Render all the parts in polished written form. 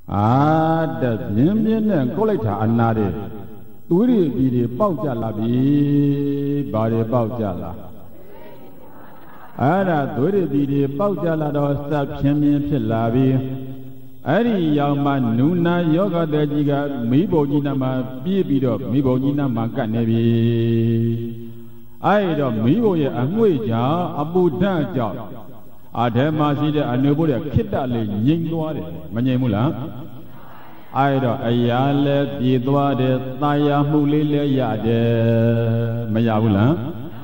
the Yimian and Coletta and Nadi. Turi be the Paujala be body Paujala. Ada Turi be the Paujala or Stop Chemian Pilavi. Ari Yaman Nuna Yoga de Giga, Mibo Ginama, Bibido, Mibo Ginama Kanevi. I don't Mibo Amwija, Abu Daja. Ademazida and nobody Kitali, Yingwade, Manamula. I don't Ayale, Didwade, Taya Mulile Yade, Mayabula.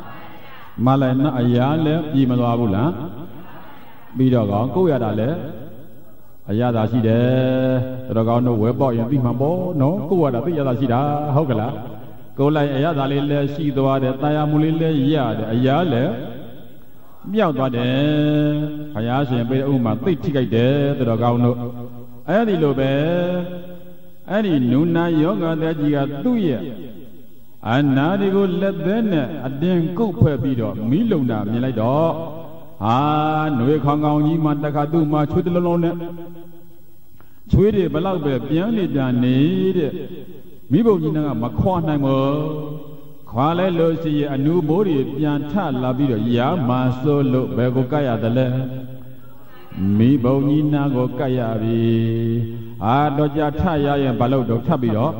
Malana Ayale, Yimalabula. Bidoga, go Yadale. Ayada Side, Rogano Webo, and Bimabo, no, go at the Yadasida, Hogala. Go like Ayadale, Sidwade, Taya Mulile Yade, Ayale. Miaudade, Hayashi and Uma, Ticket, the Rogano. Any Lobe, any Nuna Yoga that you got 2 years. And now they go let them at them go per video, Milona, Milado. No Kong Yimataka ma Chudalone. Chudi Balabe, Biani Dani, Mibojina, Maquanamo, Quale Losi, a new body, Pianta Labido, Yama Solo, Begokaya the Le. Mibonina go Kayabi. Doja Taya and Balo do Tabido.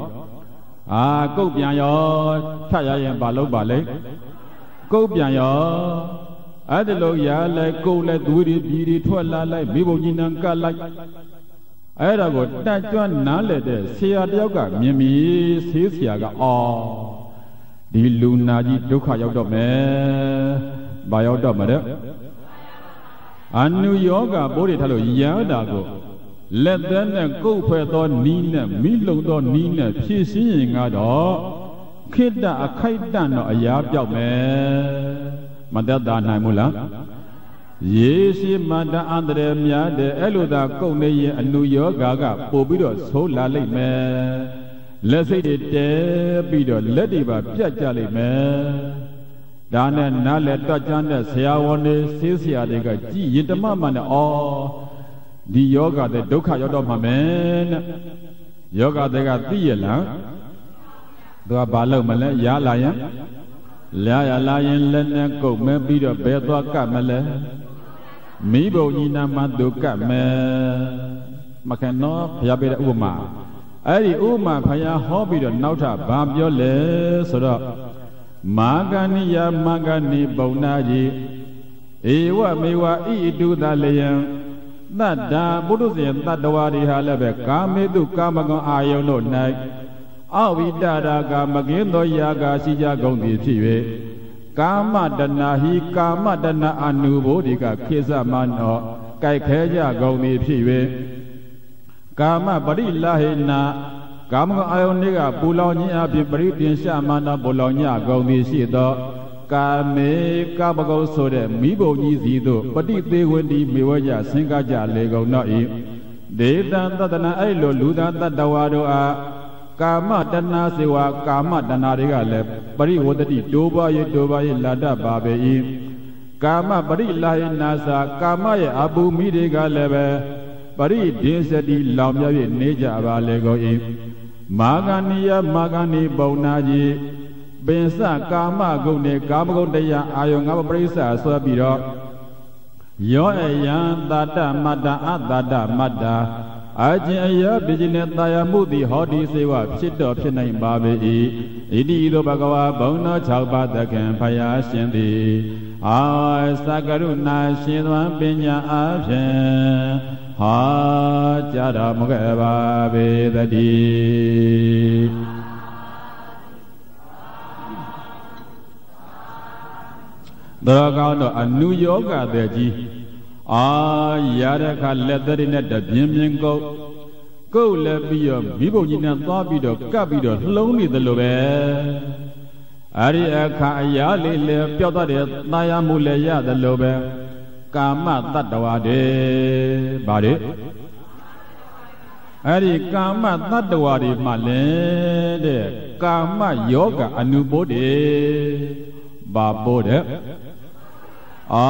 Go Biayo, Taya and Balo Bale. Go Biayo. Adeloya like go let Woody be twella like Mibojinanka like Adago, that one nale, Sia Yoga, Mimi, Sisiaga, oh, the Lunaji Duka Yodome, Biodomade. And New Yoga, Boditalo, Yadago. Let them go for the Nina, Milo don Nina, Pissing at all. Kida a kaitan or a yab me. Madada Namula. Yes, Mada Andre Mia de Eluda Kone and New York Gaga, Pobido, so lally me. Let's say the Bido, Lediva, Piajali me. Dana Nale Dajana, Siawane, Sisia, de Gaji, the Mamma, oh, the yoga, the Doka Yodoma man. Yoga de Gatiela. Do a balo male, Yalayan. Laya lion lene go me be the bedwa camele. Mibo nina maduka me. Macano, Yabeda Uma. Adi Uma Paya hobby the nauta Babiole, so that Magani ya Magani Bonaji. Ewa mewa e do the layan. That da Buduzian that the Wadi Halebe, Kame do Kamagon Ayono night. Awi dada ga magendo yaga sija gondi tiwe. Kama dana hi kama dana anu bodika kisa mano. Kai keja gondi tiwe. Kama bari lahi na. Kama ayoniga pulau api bari tinsha mana pulau gondi sido. Kame kabago sode mibo zido. Pati te wendi miwaja singaja lego noi. Dedan tatana ailo luda tatawado a. Kama dana sewa kama dana regale bari wodati doba ye lada babe kama bari lahi nasa kama ye abu mi regale be bari dinsati lamya ye neja ba lego magani baunaji bensa kama gune kama gondaya ayo ngaba parisa so biro yo yan tata mada adada mada Ajaya Bijinet Dayamudi Hodi Sewa Chito Pinay Babi Idido Bagawa Bona Chauba the Campaya Shendi Ah Sakaruna Shinwan Pinya Ashen Ha Jada Mugaba Bedadi Dragano a New Yoga Deji Yaraka leather in at the Bimin go let be a Bibojina Tabido, Cabido, lonely the Lobe Ariaka Yali le Piota de Nayamuleya the Lobe Kama Tatawade Badi Ari Kama Tatawadi Male Kama Yoga Anubode Babode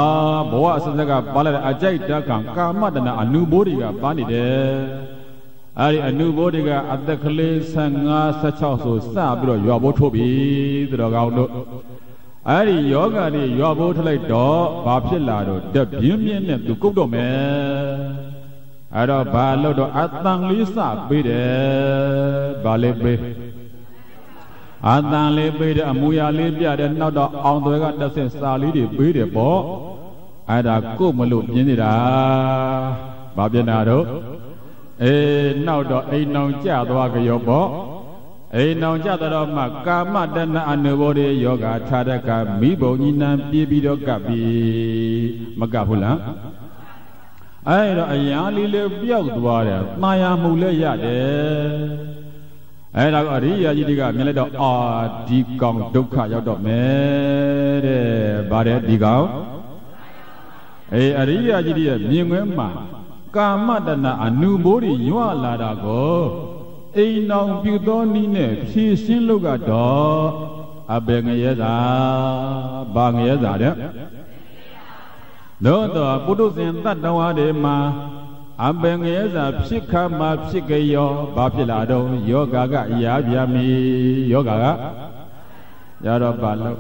Boa Saga Bala Ajay Dakan Kamadana Anubodiga Banide အဲဒီအနုဘောတိကအသက်ကလေး15 16ဆိုစပြီးတော့ရွာဘိုးထုတ်ပြီသူတော်ကောင်းတို့အဲဒီယောဂတွေရွာဘိုးထလိုက်တော့ဘာဖြစ်လာတော့တပြင်းပြင်းနဲ့သူကုတ်တော့မယ်အဲ့တော့ဘာလို့တော့အတန်လေးစပေးတယ်ဘာလေးပေးအတန်လေးပေးတယ်အမူအရာလေးပြတယ်နောက်တော့အောင်သွဲကတစ်ဆင့်စာလေးတွေပေးတယ်ပေါ့အဲ့ဒါကို့မလို့ပြင်းနေတာဘာပြင်းတာတော့နောက်တော့အိမ်အောင်ကြသွားကြရောပေါ့အိမ်အောင်ကြတော့မှကာမတဏအနုဘောဓိယောဂထာရကမိဘုံညီနံပြေးပြီးတော့ကပ်ပြီးမကပ်ဘူးလားအဲ့တော့အရာလေးလေးပျောက်သွားတယ်တာယာမှုလည်းရတယ်အဲ့ဒါကအရိယာကြီးတွေကမြင်လိုက်တော့အာဒီကောင်ဒုက္ခရောက်တော့မယ်တဲ့ဗါတဲ့ဒီကောင်အရိယာကြီးတွေမြင်ခွင့်မှာကာမတဏအနုဘောဓိရွလာတာကိုအိမ်အောင်ပြုသောနည်းနဲ့ဖြည့်ရှင်းလို့ကတော့အဘယ်ငရဲသာဘာငရဲသာတဲ့တော့ပုထုဇဉ်တတ္တဝါတွေမှာအဘယ်ငရဲသာဖြစ်ခါမှဖြစ်ကြရောဘာဖြစ်လာတော့ယောဂကရာပြမီယောဂကရတော့ဘာလို့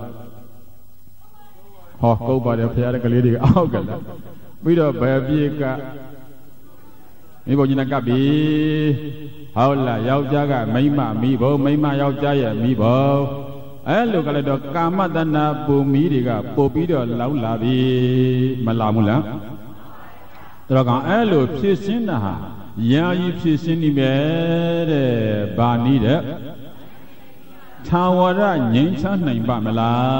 ဟောကုတ်ပါတယ်ဖရာတဲ့ကလေးတွေအောက်ကလာပြီးတော့ဘယ်ပြေကမိဘကြီးနဲ့ကပ်ပြီဟုတ်လားယောက်ျားကမိန်းမမိဘမိန်းမယောက်ျားရဲ့မိဘအဲ့လိုကလည်းတော့ကာမတဏပူမီတွေကပို့ပြီးတော့လောင်းလာပြီမလာဘူးလားတော်ကောင်အဲ့လိုဖြစ်ရှင်းတာဟာယာယီဖြစ်ရှင်းနေပဲတဲ့ဘာနည်းတဲ့သာဝရငြိမ်းချမ်းနိုင်ပါမ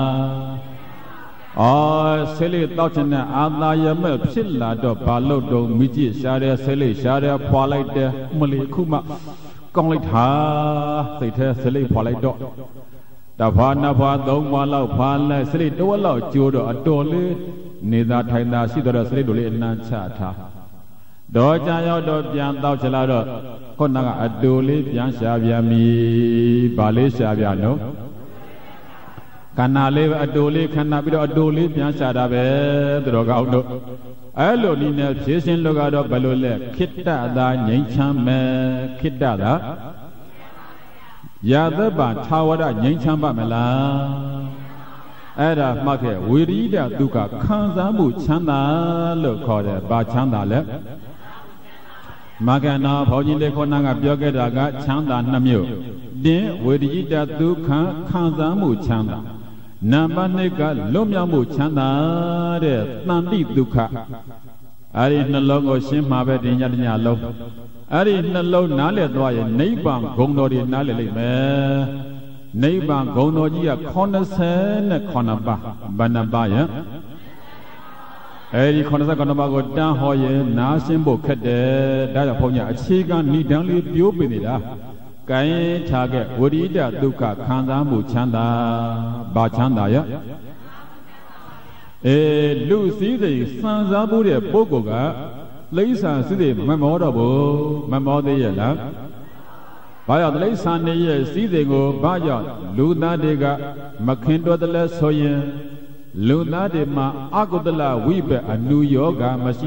လားဆေးလေးတောက်ချင်တဲ့အာသာယမဲ့ဖြစ်လာတော့ဘာလို့တော့မိကြည့်ရှားတယ်ဆေးလေးရှားတယ်ဖွာလိုက်တယ်မလီခုမှကောင်းလိုက်တာစိတ်ထဲဆေးလေးဖွာလိုက်တော့တဖွာနှစ်ဖွာသုံးဖွာလောက်ဖွာလိုက်ဆေးလေးတစ်ဝက်လောက်ကျိုးတော့အတော်လေးနေသာထိုင်သာရှိတော့ဆေးလေးတို့လေးအနှမ်းချထားတော့ကြာရောက်တော့ပြန်တောက်ချလာတော့ခုနကအတူလေးပြန်ရှားပြန်ပြီဘာလေးရှားပြန်နော်ခန္ဓာလေးအတူလေးခန္ဓာပြီးတော့အတူလေးပြန်ရှားတာပဲသူတော်ကောင်းတို့အဲ့လိုနည်းနဲ့ဖြည့်ရှင်းလို့ကတော့ဘယ်လိုလဲခိတ္တသာငြိမ်းချမ်းမယ်ခိတ္တသာရာသက်ပါသာဝရငြိမ်းချမ်းပါမလားအဲ့ဒါမှတ်ခဲ့ဝိရိဒဒုက္ခခံစားမှုချမ်းသာလို့ခေါ်တယ်ဘာချမ်းသာလဲမဂ္ဂနာဘုန်းကြီးလေးခေါနာကပြောခဲ့တာကချမ်းသာ2မျိုးတင်းဝိရိဒဒုက္ခခံစားမှုချမ်းသာနံပါတ်2ကလွတ်မြောက်မှုချမ်းသာတဲ့တန်တိဒုက္ခအဲ့ဒီနှလုံးကိုရှင်းမှာပဲဒီညတညလုံးအဲ့ဒီနှလုံးနားလည်သွားရင်နိဗ္ဗာန်ဂုဏ်တော်တွေနားလည်လိမ့်မယ်နိဗ္ဗာန်ဂုဏ်တော်ကြီးက89ပါးဘယ်နှပါးယအဲဒီ89ပါးကိုတန်းဟောရင်နားရှင်းဖို့ခက်တယ်ဒါကြောင့်ဘုန်းကြီးအခြေခံဏိဒံလေးပြိုးပြနေတာကိုင်းထားခဲ့ဝိရိဒဒုက္ခခံစားမှုချမ်းသာဘာချမ်းသာယလူစည်းစိမ်စံစားဖို့တဲ့ပုဂ္ဂိုလ်ကလိမ့်ဆန်စည်းစိမ်မမောတော့ဘူးမမောသေးရဲ့လားဘာကြောင့်လိမ့်ဆန်နေရဲ့စည်းစိမ်ကိုဘာကြောင့်လူသားတွေကမခင်တော်တယ်လဲဆိုရင်လူသားတွေမှာအကုသလဝိဘက်အနုယောဂမရှိ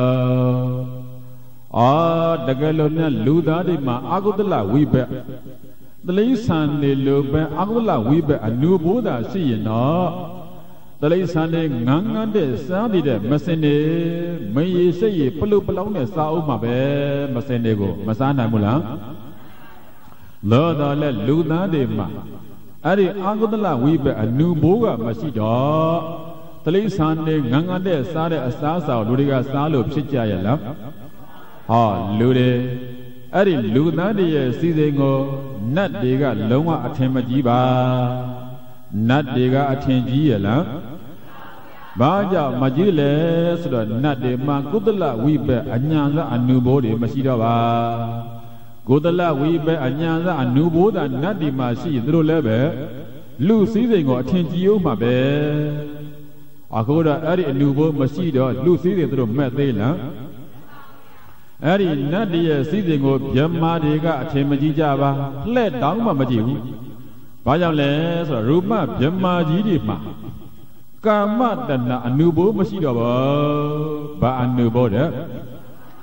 လားတကယ်လို့နဲ့လူသားတွေမှာအကုသလဝိဘက်တလိษံနေလို့ပဲအကုသလဝိဘက်အနုဘိုးသာရှိရင်တော့တလိษံနေငန်းငန်းတဲ့စားတဲ့မစင်နေမရေစိတ်ရပလုပလောင်းနဲ့စားအောင်မှာပဲမစင်တွေကိုမစားနိုင်ဘူးလားလောတော်လဲလူသားတွေမှာအဲ့ဒီအာဂုတလဝိဘက်အနုဘိုးကမရှိတော့တလိษံနေငန်းငန်းတဲ့စားတဲ့အစားအစာလူတွေကစားလို့ဖြစ်ကြရဲ့လားလူတွေအဲ့ဒီလူသားတွေရဲ့စီစဉ်ကိုနတ်တွေကလုံးဝအထင်မကြီးပါနတ်တွေကအထင်ကြီးရဲ့လားဘာကြောင့်မကြီးလဲဆိုတော့နတ်တွေမှာကုသလဝိဘက်အညာကအနုဘိုးတွေမရှိတော့ပါကုသလဝိဘက်အညာကအနုဘိုးသာနတ်တွေမှာရှိရင်သူတို့လည်းပဲလူစည်းစိမ်ကိုအထင်ကြီးအောင်မှာပဲအခုတော့အဲ့ဒီအနုဘိုးမရှိတော့လူစည်းစိမ်သူတို့မဲ့သေးလားအဲ့ဒီနတ်တရဲ့စည်းစိမ်ကိုဗြဟ္မာတွေကအထင်မကြီးကြပါလှဲ့တောင်းမှမကြည့်ဘူးဘာကြောင့်လဲဆိုတော့ရူပဗြဟ္မာကြီးတွေမှာကာမတဏအနုဘိုးမရှိတော့ဘာအနုဘိုးတဲ့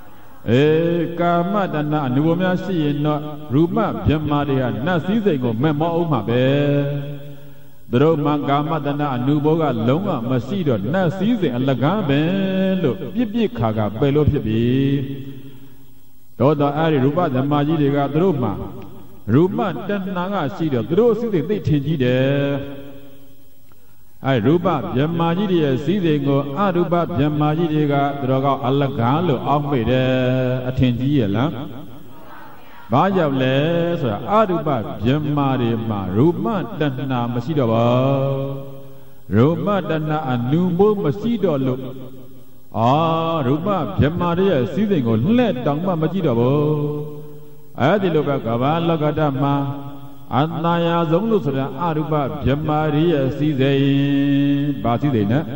กามตนะอนุโมများရှိရင်တော့ရူပဗြဟ္မာတွေဟာနတ်စည်းစိမ်ကိုမက်မောအောင်မှာပဲသူတို့မှာကာမတနာအနုဘောကလုံးဝမရှိတော့နတ်စည်းစိမ်အလကားပဲလို့ပြစ်ခါကပယ်လို့ဖြစ်ပြီတော့အဲ့ဒီရူပဓမ္မကြီးတွေကသူတို့မှာရူပတဏှာကရှိတော့သူတို့စည်းစိမ်သိထင်ကြီးတယ်အဲ့ရူပဗြဟ္မာကြီးတွေရဲ့စည်းစိမ်ကိုအရူပဗြဟ္မာကြီးတွေကသူတို့ကအလကားလို့အောက်မေ့တယ်အထင်ကြီးရဲ့လားဘာကြောင့်လဲဆိုတာအရူပဗြဟ္မာတွေမှာရူပတဏှာမရှိတော့ပါရူပတဏှာအနုဘောမရှိတော့လို့ရူပဗြဟ္မာတွေရဲ့စည်းစိမ်ကိုလှဲ့တောင်မှမကြည့်တော့ဘူးအဲ့ဒီလိုပဲကဘာလောကဓမ္မအတ္တရာဆုံးလို့ဆိုတာအရူပဗြဟ္မာတွေရဲ့စည်းစိမ်ဘာစည်းစိမ်နဲ့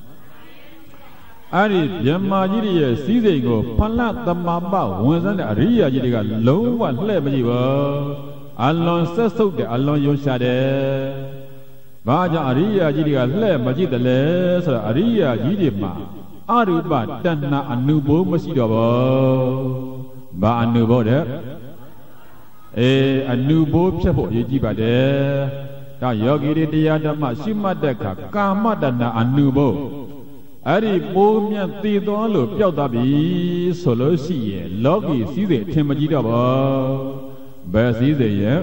အဲ့ဒီဗြဟ္မာကြီးတွေရဲ့စည်းစိမ်ကိုဖလသမပဝင်စမ်းတဲ့အရိယာကြီးတွေကလုံးဝလှဲ့မကြည့်ပါအလွန်ဆက်ဆုပ်တယ်အလွန်ယွန်းရှာတယ်ဘာကြောင့်အရိယာကြီးတွေကလှဲ့မကြည့်တယ်လဲဆိုတော့အရိယာကြီးတွေမှာအရူပတဏှာအနုဘောမရှိတော့ပါဘာအနုဘောတဲ့အနုဘောဖြစ်ဖို့အရေးကြီးပါတယ်ဒါယောဂီတွေတရားဓမ္မရှိမှတ်တဲ့အခါကာမတဏှာအနုဘောအဲ့ဒီပိုးမြတ်တည်သွားလို့ပျောက်သွားပြီဆိုလို့ရှိရင်လောကီစည်းစိမ်အထင်မကြီးတော့ပါဘယ်စည်းစိမ်ရဲ့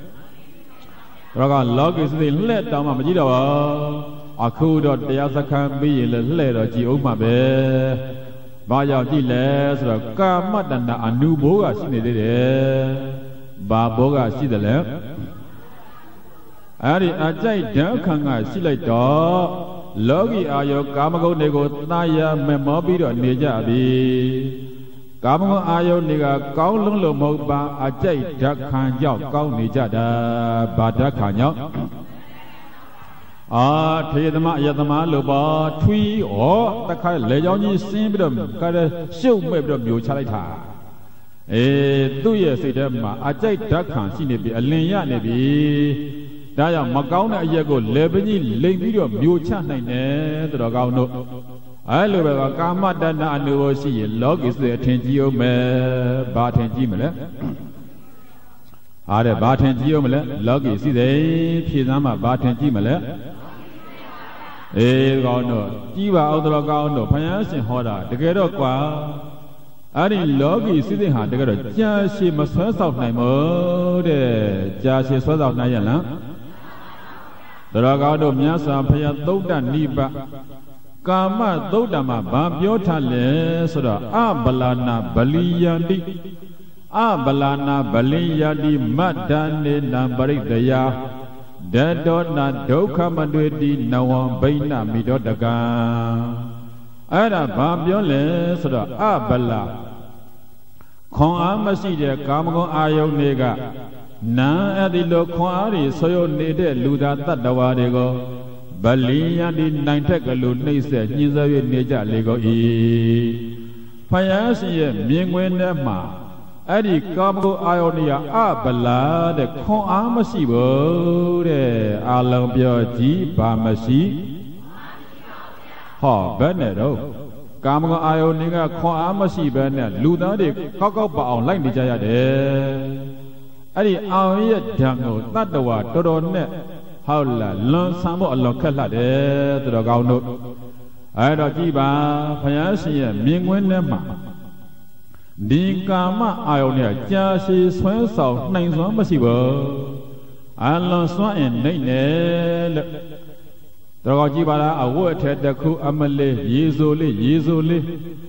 ဒါကလောကီစည်းစိမ်လှဲ့တောင်မှမကြီးတော့ပါအခုတော့တရားစခန်းပြီးရင်လည်းလှဲ့တော့ကြည်အောင်မှာပဲဘာကြောင့်ကြည့်လဲဆိုတော့ကာမတဏှာအနုဘောကရှိနေသေးတယ်ဘာဘောကရှိတယ်လဲအဲ့ဒီအကြိုက်ဓာတ်ခံကရှိလိုက်တော့လောကီအာယောကာမဂုဏ်တွေကိုသာယာမမောပြီးတော့နေကြပြီကာမဂုဏ်အာယောတွေကကောင်းလုံးလို့မဟုတ်ပါအကြိုက်ဓာတ်ခံကြောင့်ကောင်းနေကြတာဘာဓာတ်ခံကြောင့်ထေသမအယသမလို့ပေါ့ထွီးတခါလေကြောင်းကြီးဆင်းပြီးတော့ကဲရှုပ်မဲ့ပြီးတော့မျိုးချလိုက်တာသူ့ရဲ့စိတ်ထဲမှာအကြိုက်ဓာတ်ခံရှိနေပြီအလင်ရနေပြီဒါကြောင့်မကောင်းတဲ့အရက်ကိုလေပကြီးလိမ့်ပြီးတော့မျိုးချနိုင်တယ်သူတော်ကောင်းတို့အဲ့လိုပဲကာမတဏှာအနုဘောရှိရင်လောကီစတဲ့အထင်ကြီးအောင်မယ်ဘာထင်ကြီးမလဲဘာထင်ကြီးအောင်မလဲလောကီစီတဲ့ဖြည့်စမ်းမှာဘာထင်ကြီးမလဲကောင်းတော့ကြီးပါအောင်တော်ကောင်းတော့ဘုရားရှင်ဟောတာတကယ်တော့ကွာအဲ့ဒီလောကီစီတဲ့ဟာတကယ်တော့ကြာရှည်မဆွဲဆောက်နိုင်မို့တဲ့ကြာရှည်ဆွဲဆောက်နိုင်ရလားတော်ကောင်းတို့မြတ်စွာဘုရားသုဒ္ဓနိဗ္ဗာန်ကာမသုဒ္ဓမှာဘာပြောထားလဲဆိုတော့အဗလာနာဗလိယန္တိအဗလာနာဗလိယန္တိမတ္တနေနံပရိတယဒတောနာဒုက္ခမတွေ့တိနဝံဘိနမိတောတကံအဲ့ဒါဘာပြောလဲဆိုတော့အဗလာခွန်အားမရှိတဲ့ကာမဂုဏ်အာယုန်တွေကနာအဲ့ဒီလိုခွန်အားတွေဆွေးနေတဲ့လူသားတတ္တဝါတွေကိုဗလီယန္တိနိုင်ထက်ကလူနှိမ့်ဆက်ညှင်းဆဲ၍နေကြလေကုန်၏ဖယားရှင်ရဲ့မြင်ကွင်းထဲမှာအဲ့ဒီကာမဂုဏ်အာယုန်တွေကအဗလာတဲ့ခွန်အားမရှိဘူးတဲ့အာလုံးပြောကြည့်ဘာမရှိဘယ်နဲ့တော့ကာမဂုဏ်အာယုန်တွေကခွန်အားမရှိဘဲနဲ့လူသားတွေကောက်ကောက်ပါအောင်လိုက်နေကြရတယ်အဲ့ဒီအာယုန်ရဲ့ဓာတ်ကိုတတ္တဝါတော်တော်နဲ့ဟုတ်လားလွန်ဆန်းဖို့အလွန်ခက်လှတယ်သူတော်ကောင်းတို့အဲ့တော့ကြည်ပါဘုရားရှင်ရဲ့မြင်ကွင်းထဲမှာဒီကာမအာယုန်နဲ့ကြာရှည်ဆွဲဆောင်နိုင်စွမ်းမရှိဘူးအလွန်စွမ်းအင်နိုင်တယ်လို့တော်ကောင်းကြည်ပါလားအဝတ်အထည်တစ်ခုအမလေးရေစိုးလေးရေစိုးလေး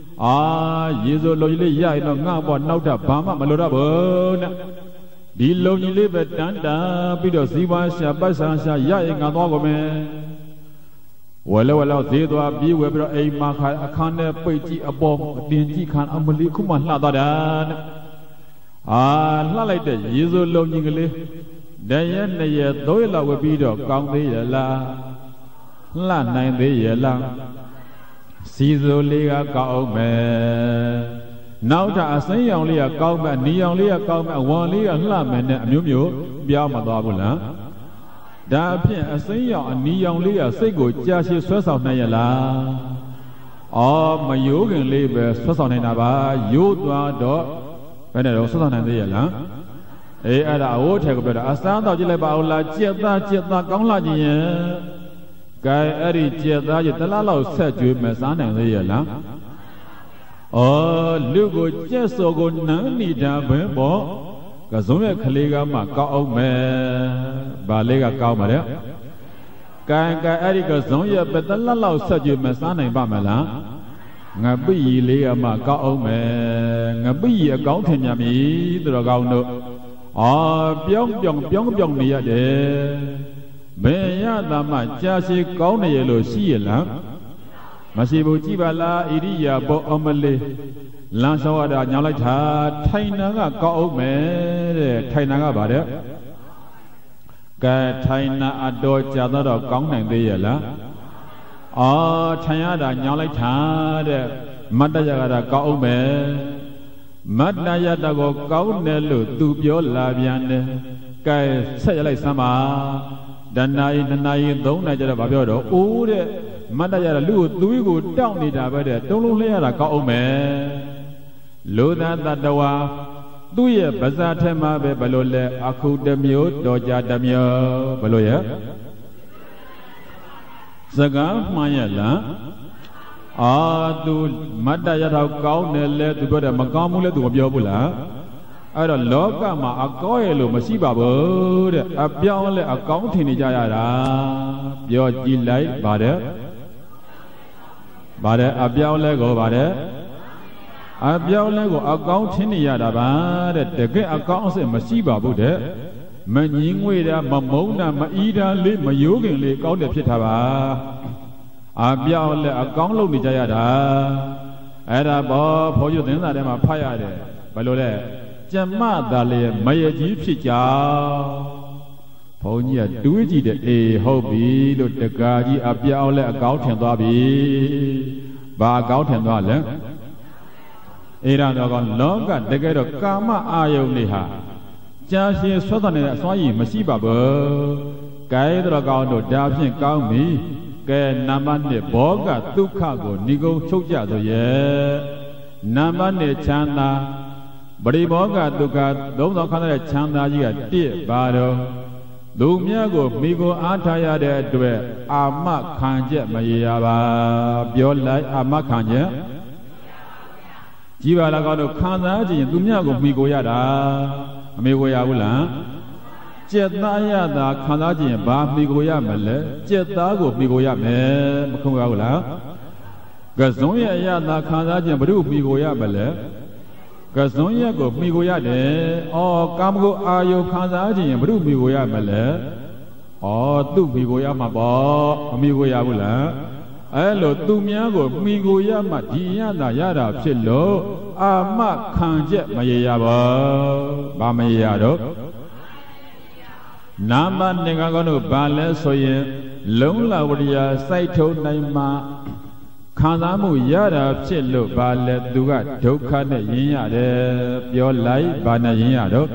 လုံးကြီးလေးရရင်တော့ငါ့ဘောနောက်ထပ်ဘာမှမလိုတော့ဘူးနဲ့ဒီလုံကြီးလေးပဲတန်းတာပြီးတော့ဇီဝရှာပတ်ဆံရှာရရင်ငါသွားကုန်မယ်ဝဲလောက်ဈေးသွားပြီးဝဲပြီးတော့အိမ်မှာခါအခန်းထဲပိတ်ကြည့်အပေါ်အတင်ကြည့်ခံအမလီခုမှလှသွားတာနဲ့လှလိုက်တဲ့ရေစိုးလုံကြီးကလေးတရက်နှစ်ရက်သုံးရက်လောက်ဝဲပြီးတော့ကောင်းသေးရလားလှနိုင်သေးရလားစီစိုးလေးကကောင်းအောင်မယ်နောက်ထပ်အစိမ်းရောင်လေးကကောင်းမဲ့နီရောင်လေးကကောင်းမဲ့ဝံလေးကလှမယ်နဲ့အမျိုးမျိုးပြောင်းမသွားဘူးလားဒါအဖြစ်အစိမ်းရောင်အနီရောင်လေးကစိတ်ကိုကြာရှည်ဆွဲဆောင်နိုင်ရလားမယိုးခင်လေးပဲဆွဆောင်းနေတာပါယိုးသွားတော့ဘယ်နဲ့တော့ဆွဆောင်းနိုင်သေးရဲ့လားအဲ့ဒါအဝတ်ထဲကိုပြောတာအစားတော့ကြည့်လိုက်ပါဦးလားကြက်သားကောင်းလာခြင်းရဲ့ကဲအဲ့ဒီကြက်သားကြီးတလားလောက်ဆက်ကျွေးမစားနိုင်သေးရဲ့လားလူကိုကြက်စော်ကိုနန်းနေတာပဲပေါ့ကစုံရဲ့ကလေးကမှကောက်အောင်မယ်ဗာလေးကကောက်ပါတဲ့ကဲအဲ့ဒီကစုံရဲ့ပဲတလားလောက်ဆက်ကျွေးမစားနိုင်ပါမလားငါပိရီလေးကမှကောက်အောင်မယ်ငါပိရီအကောင်းထင်မြမည်သူတော်ကောင်းတို့ပြောင်းနေရတယ်ဘယ်ရတာမှကြာရှည်ကောင်းနေရလို့ရှိရလားမရှိဘူးကြည့်ပါလားဣရိယာပုအမလေးလမ်းလျှောက်ရတာညောင်းလိုက်တာထိုင်နာကကောက်အောင်မယ်တဲ့ထိုင်နာကဗါတဲ့ကဲထိုင်နာအတော်ကြာတော့ကောင်းနိုင်သေးရဲ့လားထိုင်ရတာညောင်းလိုက်တာတဲ့မတ်တရကတာကောက်အောင်မယ်မတ္တယတကိုကောင်းတယ်လို့သူပြောလာပြန်တယ်ကဲဆက်ရလိုက်စမ်းပါတဏှာယ2နာရီ3နာရီကျတော့ဗာပြောတော့အိုးတဲ့မတ္တယတလူကိုသွေးကိုတောက်နေတာပဲတဲ့တုံးလုံးလှည့်ရတာကောက်အောင်မယ်လောသတတဝါသူ့ရဲ့ပါးစာထဲမှာပဲဘယ်လိုလဲအခုတစ်မျိုးတော်ကြတစ်မျိုးဘယ်လိုရဲ့စကားမှန်ရဲ့လားသူမတ္တရထောက်ကောင်းတယ်လဲသူပြောတယ်မကောင်းဘူးလဲသူမပြောဘူးလားအဲ့တော့လောကမှာအကောင်းရဲ့လို့မရှိပါဘူးတဲ့အပြောင်းလဲအကောင်းထင်နေကြရတာပြောကြည့်လိုက်ပါတယ်အပြောင်းလဲကိုပါတယ်အပြောင်းလဲကိုအကောင်းထင်နေရတာပါတဲ့တကယ်အကောင်းအစစ်မရှိပါဘူးတဲ့မငင်းငွေတာမမုန်းတာမအီးတာလေးမယိုးခင်လေးကောင်းတယ်ဖြစ်တာပါအပြောင်းလဲအကောင်းလုပ်နေကြရတာအဲ့ဒါဘောဘုန်းကြီးသင်္သာထဲမှာဖတ်ရတယ်ဘယ်လိုလဲကျမသာလေမရကြီးဖြစ်ကြောင်းဘုန်းကြီးကတွေးကြည့်တယ်အေးဟုတ်ပြီလို့တကားကြီးအပြောင်းလဲအကောင်းထင်သွားပြီဘာအကောင်းထင်သွားလဲအဲ့ဒါတော့လောကတကယ်တော့ကာမအာယုန်တွေဟာကြာရှည်ဆွတ်တဲ့နေတဲ့အစွမ်းရည်မရှိပါဘူးကဲတော့ကောင်းတို့ဒါဖြင့်ကောင်းပြီကဲနံပါတ်1ဘောကဒုက္ခကိုဏိကုံချုပ်ကြဆိုရဲ့နံပါတ်2ချမ်းသာပရိဘောကဒုက္ခသုံးဆောင်ခန္ဓာရဲ့ချမ်းသာကြီးက1ပါတော့သူမြတ်ကိုမိကိုအားထားရတဲ့အတွက်အာမခံချက်မရရပါပြောလိုက်အာမခံချက်ကြည်ပါလားကောင်းတို့ခံစားခြင်းသူမြတ်ကိုမိကိုရတာအမေကိုရဘူးလားကျက်သားရတာခံစားခြင်းဘာမိကိုရမလဲကျက်သားကိုမိကိုရမယ်မခုံရဘူးလားကစုံရရတာခံစားခြင်းဘုရုမိကိုရမလဲကစုံရကိုမိကိုရတယ်ကာမဂုဏ်အာယုခံစားခြင်းဘုရုမိကိုရမလဲသူ့မိကိုရမှာပေါ့မမိကိုရဘူးလားအဲ့လိုသူများကိုမိကိုရမှဒီရတာရတာဖြစ်လို့အာမခံချက်မရရပါဘာမရရတော့နာမနေကကောတို့ဘာလဲဆိုရင်လုံလဝရိယစိုက်ထုံနိုင်မှာခံစားမှုရတာဖြစ်လို့ဘာလဲသူကဒုက္ခနဲ့ရင်းရတယ်ပြောလိုက်ဘာနဲ့ရင်းရတော့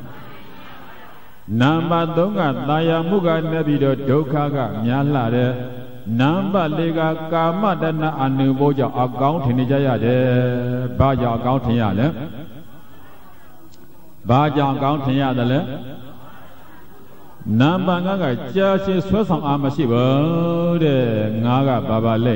နံပါတ်3ကတာယာမှုကနေပြီးတော့ဒုက္ခကများလှတယ်နံပါတ်4ကကာမတဏအနုဘောကြောင့်အကောင်းထင်နေကြရတယ်ဘာကြောင့်အကောင်းထင်ရလဲဘာကြောင့်အကောင်းထင်ရတယ်လဲနံပါတ်5ကကြာရှည်ဆွဲဆောင်အားမရှိဘူးတဲ့5ကဘာလဲ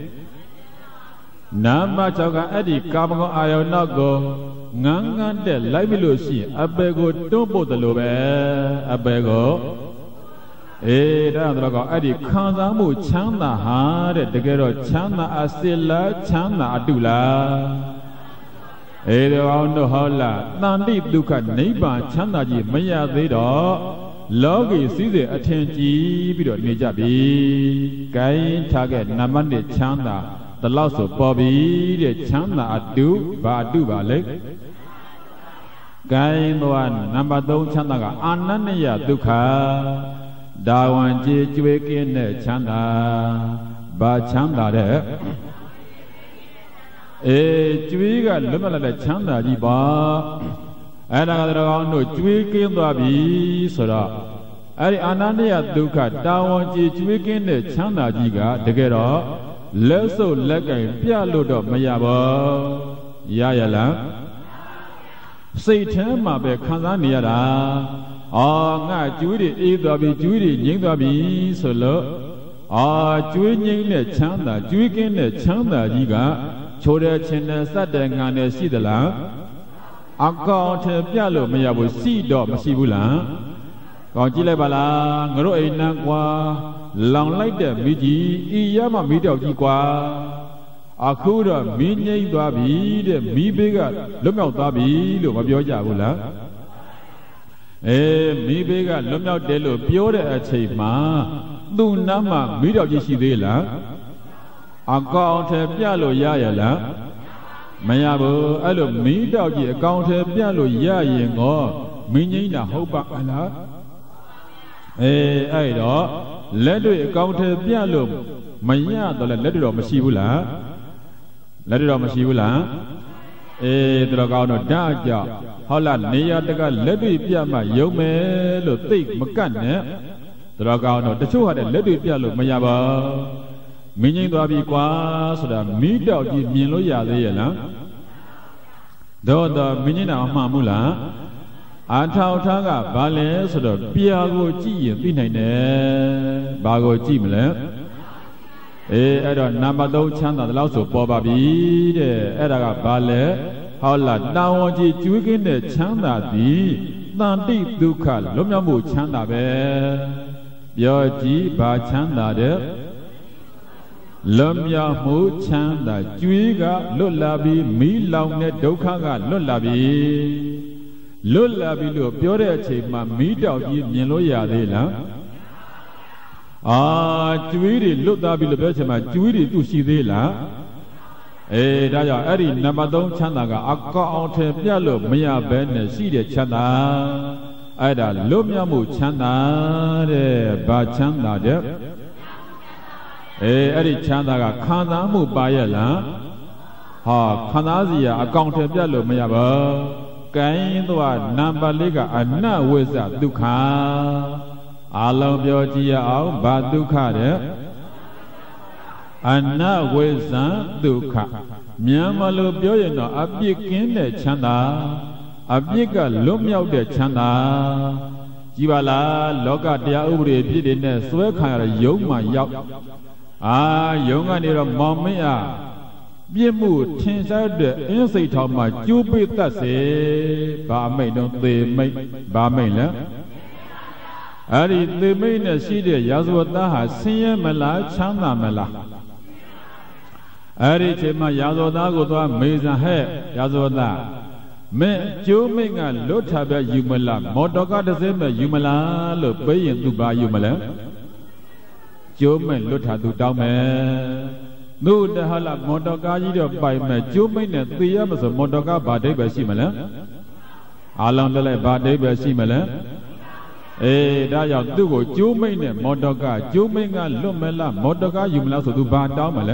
နံပါတ်6ကအဲ့ဒီကာမဂုဏ်အာယုန်နောက်ကိုငန်းငန်းတက်လိုက်ပြီလို့ရှိရင်အပေကိုတွန်းပို့တယ်လို့ပဲအပေကိုဒါတော့အဲ့ဒီခံစားမှုချမ်းသာဟာတဲ့တကယ်တော့ချမ်းသာအစစ်လားချမ်းသာအတုလားဒါအောင်တော့ဟောလားတန်တိဒုက္ခနိဗ္ဗာန်ချမ်းသာကြီးမရသေးတော့လောကီစည်းစိမ်အထင်ကြီးပြီးတော့နေကြပြီ။ကိုင်းထားခဲ့နံပါတ်1ချမ်းသာတလောက်ဆိုပေါ်ပြီတဲ့ချမ်းသာအတုဘာအတုပါလဲ။ကိုင်းသွားနံပါတ်3ချမ်းသာကအာနန္နယဒုက္ခဒါဝန်ကြည်ကျွေးကင်းတဲ့ချမ်းသာဘာချမ်းသာတဲ့ကျွေးကလွတ်မလာတဲ့ချမ်းသာကြီးပါအဲ့ဒါကတော့ကောင်းတို့ကျွေးကင်းသွားပြီဆိုတော့အဲ့ဒီအာနန္ဒယဒုက္ခတာဝန်ကြည်ကျွေးကင်းတဲ့ချမ်းသာကြီးကတကယ်တော့လက်စုပ်လက်ကင်ပြလို့တော့မရပါရရလားစိတ်ထဲမှာပဲခံစားနေရတာငါကျွေးတွေအေးသွားပြီကျွေးတွေငြိမ့်သွားပြီဆိုလို့ကျွေးငြိမ့်တဲ့ချမ်းသာကျွေးကင်းတဲ့ချမ်းသာကြီးကချိုးတဲ့ချင်းတဲ့စက်တဲ့ငါနဲ့ရှိသလားအကောင်ထဲပြလို့မရဘူးစီတော့မရှိဘူးလားကောင်းကြည့်လိုက်ပါလားငါတို့အိမ်နန်းကွာလောင်လိုက်တဲ့မိကြီးဤရမမိတော့ကြီးကွာအခုတော့မင်းငိမ့်သွားပြီတဲ့မိဘေးကလွတ်မြောက်သွားပြီလို့မပြောကြဘူးလားမိဘေးကလွတ်မြောက်တယ်လို့ပြောတဲ့အချိန်မှာသူ့နားမှာမိတော့ကြီးရှိသေးလားအကောင်ထဲပြလို့ရရလားမရဘူးအဲ့လိုမိတော့ကြီးအကောင်ထဲပြလို့ရရင်ကောမင်းငိမ့်တာဟုတ်ပါ့လားအဲ့တော့လက်တွေအကောင်ထဲပြလို့မရတော့လဲလက်တွေတော့မရှိဘူးလားလက်တွေတော့မရှိဘူးလားတော်ကောင်းတော့ဓာတ်ကြောင့်ဟုတ်လားနေရတကလက်တွေပြမှယုံမယ်လို့သိမကတ်နဲ့တော်ကောင်းတော့တချို့ဟာတဲ့လက်တွေပြလို့မရပါမင်းငိမ့်သွားပြီကွာဆိုတာမိတောက်ကြီးမြင်လို့ရသေးရဲ့လားတော့မင်းငိမ့်တာမှန်မှုလားအထောက်ထားကဘာလဲဆိုတော့ပြာကိုကြည့်ရင်သိနိုင်တယ်ဘာကိုကြည့်မလဲအဲ့တော့နံပါတ်3ချမ်းသာတယ်လို့ဆိုပေါ်ပါပြီတဲ့အဲ့ဒါကဘာလဲဟုတ်လားတာဝန်ကြီးကျွေးကင်းတဲ့ချမ်းသာသည်တန်တိဒုက္ခလွတ်မြောက်မှုချမ်းသာပဲပြောကြည့်ဘာချမ်းသာတဲ့လွတ်မြောက်မှုချမ်းသာကျွေးကလွတ်လာပြီးမိလောင်တဲ့ဒုက္ခကလွတ်လာပြီလွတ်လာပြီလို့ပြောတဲ့အချိန်မှာမိတောက်ကြီးမြင်လို့ရသေးလားကျွေးတွေလွတ်သွားပြီလို့ပြောချင်မှာကျွေးတွေသူ့ရှိသေးလားဒါကြောင့်အဲ့ဒီနံပါတ်3ချမ်းသာကအကောင်ထဲပြလို့မရဘဲနဲ့ရှိတဲ့ချမ်းသာအဲ့ဒါလွတ်မြောက်မှုချမ်းသာတဲ့ဘာချမ်းသာတဲ့အဲ့ဒီချမ်းသာကခံစားမှုပါရဲ့လားခံစားစီရအကောင်ထဲပြလို့မရပါကိုင်းသွားနံပါတ်4ကအနဝိဇ္ဇဒုက္ခအလုံးပြောကြည့်ရအောင်ဘာဒုက္ခတဲ့အနဝိဇ္ဇဒုက္ခမြန်မာလိုပြောရင်တော့အပြစ်ကင်းတဲ့ချမ်းသာအပြစ်ကလွတ်မြောက်တဲ့ချမ်းသာကြည်ပါလားလောကတရားဥပဒေဖြစ်တဲ့နဲ့စွဲခံရတဲ့ယုံမှရောက်ယုံကနေတော့မောင်မင်းအားပြစ်မှုထင်ရှားတဲ့အင်းစိတ်ထောင်မှာကျိုးပိတ်တတ်စေဘာမိတ်တော့သေမိတ်ဘာမိတ်လဲအဲ့ဒီသေမိတ်နဲ့ရှိတဲ့ရာဇဝတ်သားဟာဆင်းရဲမလားချမ်းသာမလားအဲ့ဒီချိန်မှာရာဇဝတ်သားကိုသွားမေးစံဟဲ့ရာဇဝတ်သားမင်းကျိုးမိတ်ကလွတ်ထပဲယူမလားမော်တော်ကားတစ်စင်းပဲယူမလားလို့ပေးရင်သူဘာယူမလဲကျိုးမိတ်လွတ်ထသူတောင်းမယ်တို့တဟလာမော်တော်ကားကြီးတော့ပိုင်မဲ့ကျိုးမိတ်နဲ့သေရမဆိုမော်တော်ကားဘာဒိတ်ပဲရှိမလဲအားလုံးပြလိုက်ဘာဒိတ်ပဲရှိမလဲဒါကြောင့်သူ့ကိုကျိုးမိတ်နဲ့မော်တော်ကားကျိုးမိတ်ကလွတ်မလားမော်တော်ကားယူမလားဆိုသူဘာတောင်းမလဲ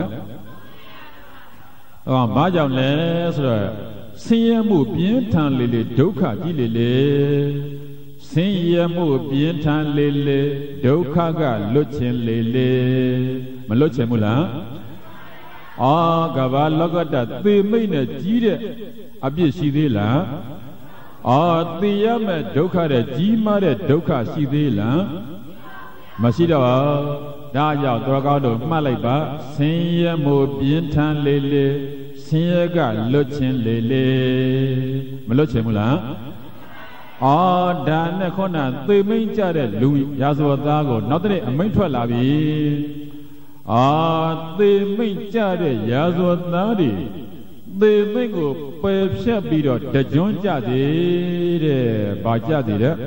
ဘာကြောင့်လဲဆိုတော့ဆင်းရဲမှုပြင်းထန်လေလေဒုက္ခကြီးလေလေဆင်းရဲမှုပြင်းထန်လေလေဒုက္ခကလွတ်ခြင်းလေလေမလွတ်ခြင်းဘူးလားကဘာလောကတသေမိတ်နဲ့ကြီးတဲ့အပြစ်ရှိသေးလားသေရမဲ့ဒုက္ခတဲ့ကြီးမားတဲ့ဒုက္ခရှိသေးလားမရှိတော့ဒါကြောင့်တော်ကောင်းတို့မှတ်လိုက်ပါဆင်းရဲမှုပြင်းထန်လေလေဆင်းရဲကလွတ်ခြင်းလေလေမလွတ်ခြင်းဘူးလားဒါနဲ့ခေါဏသေမိတ်ကြတဲ့လူရာဇဝတ်သားကိုနောက်တနေ့အမိန့်ထွက်လာပြီသေမိတ်ကြတဲ့ရာဇဝတ်သားတွေသေမိတ်ကိုပယ်ဖြတ်ပြီးတော့တကြွကြသေးတဲ့ဘာကြသေးတဲ့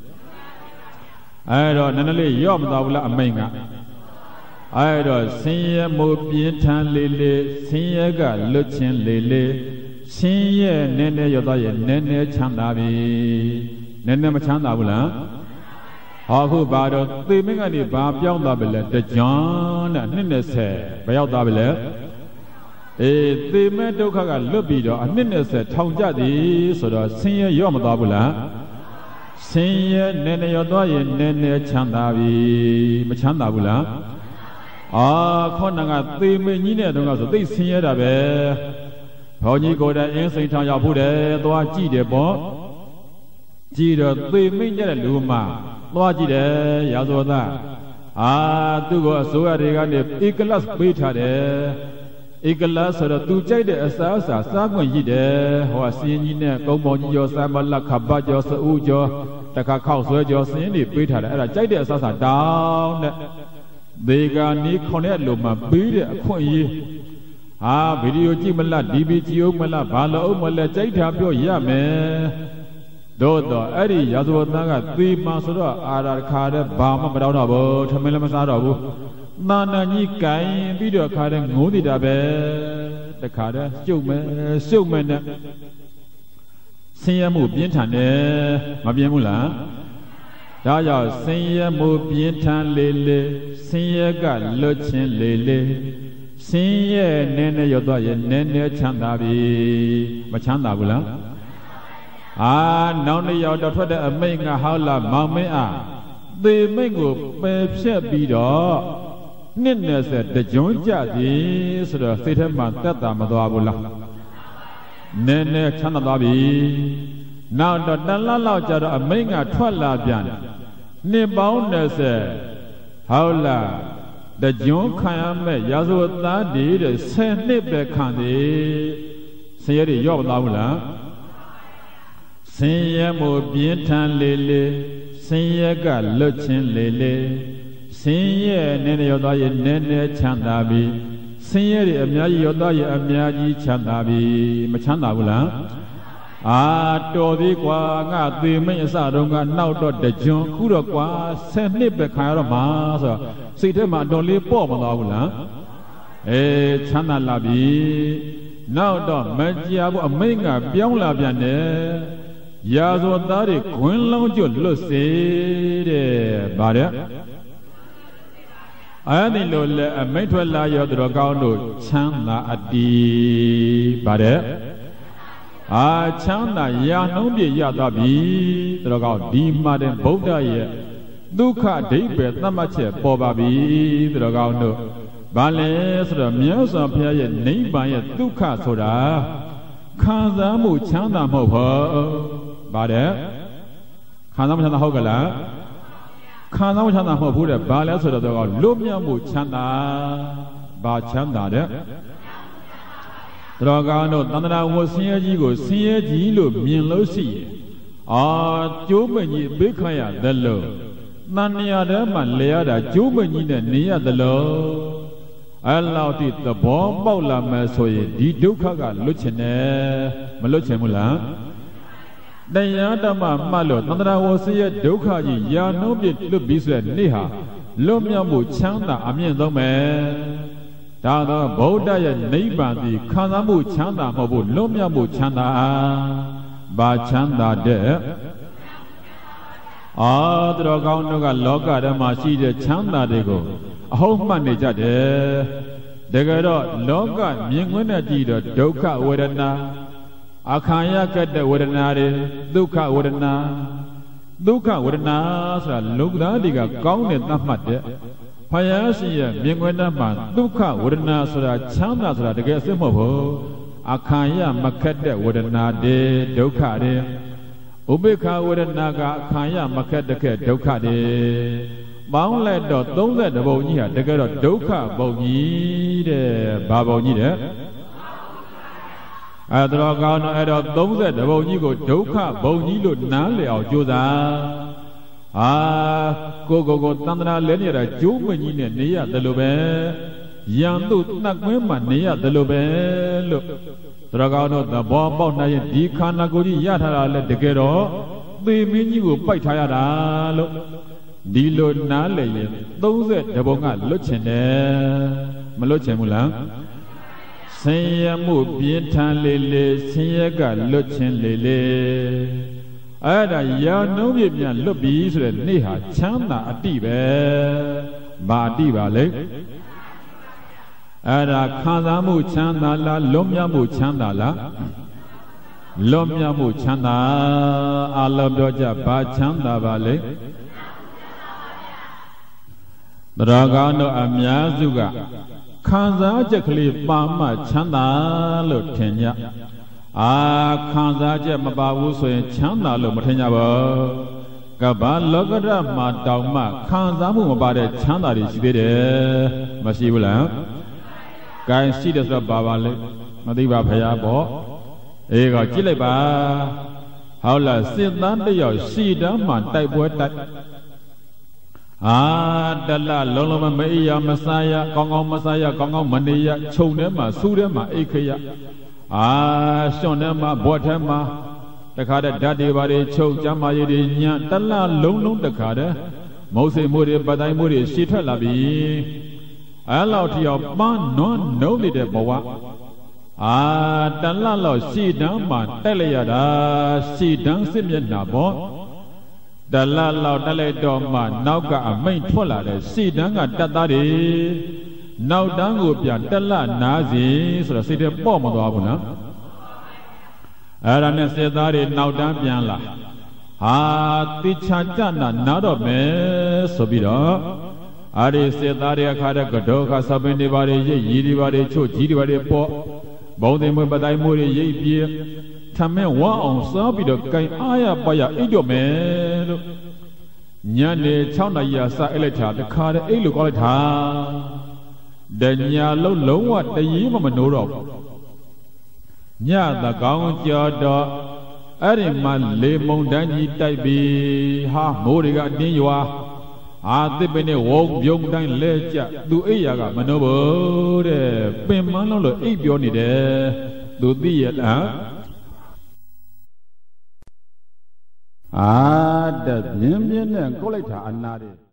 အဲ့တော့နည်းနည်းလေးရော့မသွားဘူးလားအမိန့်ကအဲ့တော့ဆင်းရဲမှုပြင်းထန်လေလေဆင်းရဲကလွတ်ခြင်းလေလေဆင်းရဲနည်းနည်းရောသွားရဲ့နည်းနည်းချမ်းသာပြီနည်းနည်းမချမ်းသာဘူးလားအခုဘာတော့သေမင်းကနေဘာပြောင်းသွားပြီလဲတကြွနဲ့220ဘယ်ရောက်သွားပြီလဲသေမဲ့ဒုက္ခကလွတ်ပြီးတော့220ထောင်ကြသည်ဆိုတော့ဆင်းရဲရော့မသွားဘူးလားဆင်းရဲနည်းနည်းရောသွားရင်နည်းနည်းချမ်းသာပြီမချမ်းသာဘူးလားခေါနငါသေမင်းကြီးနဲ့တော့ဆိုသိဆင်းရဲတာပဲဘုန်းကြီးကိုယ်တိုင်အင်းစိန်ထောင်ရောက်ဖို့တယ်သွားကြည့်တယ်ပေါ့ကြည့်တော့သေမင်းကြတဲ့လူမှသွားကြည့်တယ်ရာဇဝသားသူ့ကိုအစိုးရတွေကနေဧကလတ်ပေးထားတယ်ဧကလတ်ဆိုတော့သူကြိုက်တဲ့အစားအစာစားခွင့်ရည်တယ်ဟောစင်းကြီးနဲ့ကုန်းပေါင်းကြီးကျော်စာမလခဘကျော်စဦးကျော်တခါခောက်ဆွဲကျော်စင်းတွေပေးထားတယ်အဲ့ဒါကြိုက်တဲ့အစားအစာတောင်းတဲ့ဒေဂာနီခွန်တဲ့လူမှပေးတဲ့အခွင့်အရေးဗီဒီယိုကြည့်မလားဒီဗီကြည့်အောင်မလားဘာလို့အောင်မလဲကြိုက်တာပြောရမယ်တော့အဲ့ဒီရာဇဝသားကသေမှဆိုတော့အာရခါတဲ့ဘာမှမတောင်းတော့ဘူးထမင်းလည်းမစားတော့ဘူးနာနာကြီးကင်ပြီးတော့ခါတဲ့ငိုးနေတာပဲတခါတဲ့ရှုပ်မယ်နဲ့ဆင်းရဲမှုပြင်းထန်တယ်မပြင်းဘူးလားဒါကြောင့်ဆင်းရဲမှုပြင်းထန်လေလေဆင်းရဲကလွတ်ချင်းလေလေဆင်းရဲနည်းနည်းရောက်တော့ရဲ့နည်းနည်းချမ်းသာပြီမချမ်းသာဘူးလားနောက်နေ့ရောက်တော့ထွက်တဲ့အမိန့်ကဟောက်လာမောင်မင်းသေမိန့်ကိုပယ်ဖြတ်ပြီးတော့နှစ်20တကြွကြသည်ဆိုတော့စိတ်ထဲမှာတက်တာမသွားဘူးလားနည်းနည်းချမ်းသာသွားပြီနောက်တော့တန်လလောက်ကြတော့အမိန့်ကထွက်လာပြန်နှစ်ပေါင်း20ဟောက်လာတကြွခံရမဲ့ရာဇဝသားတွေတဲ့10နှစ်ပဲခံတယ်ဆင်းရဲတွေရော့မသွားဘူးလားဆင်းရဲမှုပြင်းထန်လေလေဆင်းရဲကလွတ်ချင်းလေလေဆင်းရဲနည်းနည်းရောက်သွားရင်နည်းနည်းချမ်းသာပြီဆင်းရဲတွေအများကြီးရောက်သွားရင်အများကြီးချမ်းသာပြီမချမ်းသာဘူးလားတော်သေးကွာငါသေမိတ်အစတုန်းကနောက်တော့တကြွခုတော့ကွာ10နှစ်ပဲခံရတော့မှာဆိုတော့စိတ်ထဲမှာတော်လေးပေါ့မသွားဘူးလားချမ်းသာလာပြီနောက်တော့မကြာဘူးအမိန့်ကပြောင်းလာပြန်တယ်ရာဇဝသားတွေခွင်းလုံးကျွတ်လွတ်စေတဲ့ဗါတဲ့အဲ့ဒီလိုလဲအမိန့်ထွက်လာရောတော်ကောင်းတို့ချမ်းသာအတ္တိဗါတဲ့ချမ်းသာရာနှုံးပြရသွားပြီတော်ကောင်းဒီမှာတဲ့ဗုဒ္ဓရဲ့ဒုက္ခဒိဋ္ဌိသတ်မှတ်ချက်ပေါ်ပါပြီတော်ကောင်းတို့ဘာလဲဆိုတော့မြတ်စွာဘုရားရဲ့နိဗ္ဗာန်ရဲ့ဒုက္ခဆိုတာခံစားမှုချမ်းသာမဟုတ်ဘူးဗါတဲ့ခံစားမှုချမ်းသာဟုတ်ကလားခံစားမှုချမ်းသာမဟုတ်ဘူးတဲ့ဘာလဲဆိုတော့လွတ်မြောက်မှုချမ်းသာဘာချမ်းသာတဲ့တော်ကောင်းတို့တန္တရာဝဆင်းရဲကြီးကိုဆင်းရဲကြီးလို့မြင်လို့ရှိရင်ကျိုးမကြီးဘေးခရသလို့တန်ရာထဲမှာလဲရတာကျိုးမကြီးနဲ့နေရသလို့အဲ့လောက်တိသဘောပေါက်လာမယ်ဆိုရင်ဒီဒုက္ခကလွတ်ချင်တယ်မလွတ်ချင်ဘူးလားတရားဓမ္မမှတ်လို့တန္တရာဝဆင်းရဲဒုက္ခကြီးယာနှုံးပြလွတ်ပြီးဆိုတဲ့နေ့ဟာလွတ်မြောက်မှုချမ်းသာအမြင့်ဆုံးပဲဒါတော့ဗုဒ္ဓရဲ့နိဗ္ဗာန်ဒီခံစားမှုချမ်းသာမဟုတ်ဘူးလွတ်မြောက်မှုချမ်းသာဘာချမ်းသာတဲ့တော်ကောင်းတို့ကလောကဓမ္မရှိတဲ့ချမ်းသာတွေကိုအဟုတ်မှတ်နေကြတယ်တကယ်တော့လောကမြင်ကွင်းနဲ့ကြည့်တော့ဒုက္ခဝေဒနာအခါရကတဲ့ဝေဒနာတွေဒုက္ခဝေဒနာဆိုတာလူသားတွေကကောင်းတဲ့သတ်မှတ်တဲ့ဖယားရှင်ရဲ့မြင်ကွင်းနဲ့မှဒုက္ခဝေဒနာဆိုတာချမ်းသာဆိုတာတကယ်အစစ်မဟုတ်ဘူးအခါရမခက်တဲ့ဝေဒနာတွေဒုက္ခတွေဥပိ္ပခဝေဒနာကအခါရမခက်တဲ့ဒုက္ခတွေပေါင်းလိုက်တော့30ဘုံကြီးဟာတကယ်တော့ဒုက္ခဘုံကြီးတဲ့ဘာဘုံကြီးတဲ့တော်ကောင်းတော့အဲ့တော့30ဘုံကြီးကိုဒုက္ခဘုံကြီးလို့နားလည်အောင်ကြိုးစားကိုတန္တရာလဲနေရတာကျိုးမကြီးနဲ့နေရတယ်လို့ပဲရန်သူနှက်ကွင်းမှာနေရတယ်လို့ပဲလို့တော်ကောင်းတော့သဘောပေါက်နိုင်ရင်ဒီခန္ဓာကိုယ်ကြီးရထားတာလဲတကယ်တော့သေမင်းကြီးကိုပိုက်ထားရတာလို့ဒီလိုနားလည်ရင်30ဘုံကလွတ်ချင်တယ်မလွတ်ချင်ဘူးလားဆင်းရဲမှုပြင်းထန်လေလေဆင်းရဲကလွတ်ချင်းလေလေအဲ့ဒါရာနှုံးပြပြန်လွတ်ပြီဆိုတဲ့နေ့ဟာချမ်းသာအတိပဲဘာအတိပါလဲအဲ့ဒါခံစားမှုချမ်းသာလားလွတ်မြောက်မှုချမ်းသာလားလွတ်မြောက်မှုချမ်းသာအလုံးပြောကြဘာချမ်းသာပါလဲ Dragano Amiazuga Kanza Jakli Pama Chanda Lutenya Kanza Jemabawu Chanda Lumatenya Gaba Logada Madama Kanzamu Bade Chanda is there Masibula Guy see the Babale Madiba Payabo Ego Chileba Howla sit down to your seat man type word that Dalla Loloma Maya Messiah Kongo Messiah Kongo Mania Chonema Sudema Ekaya Shonema Botema The Kada Daddy Bari Cho Jama Yedinya Dalla Lolong the Kada Mose Muri Badai Muri Shita Labi Allow to your man non know the Boa Dalla Lo Sidam Man Teleada Sidam Simian Nabo Dalla Lo Dale Doma Nauka a main Tola Sidanga Dadari Now Dangupian Dalla Nazi so the city bomb of Abuna Arane Sedari now Dampianla Tichajana Nado Me Sobida Ari Sedari Akada Godoka Sabini Bari Yidi Bari Cho Jidi Bari Po Baudimu Badai Muri Ye Tame Wa on Sabido Kai Aya Baya Idome Nyane Chana Yasa Eleta the Kada Elu Kolita Denya Lo what the Yima Manuro Nya the Gong Jada Ariman Lemon Dani Taibi Ha Moriga Niwa Adibene Wog Yong Dan Leja Do Eyaga Manobo Pemano Ibioni de Do the the Yimian and Coleta and Nadi.